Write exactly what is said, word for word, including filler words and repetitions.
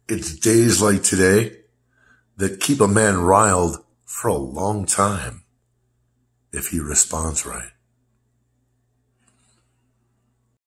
It's days like today that keep a man riled for a long time if he responds right.